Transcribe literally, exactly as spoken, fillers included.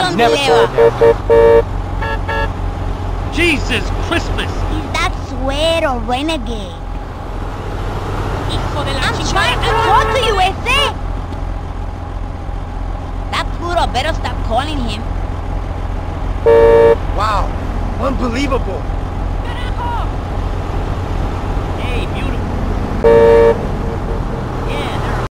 I've never told him. Jesus Christmas! Is that swear or renegade? Hijo de la I'm chica. trying to talk to you, ese! That puro better stop calling him. Wow, unbelievable. Carajo. Hey, beautiful.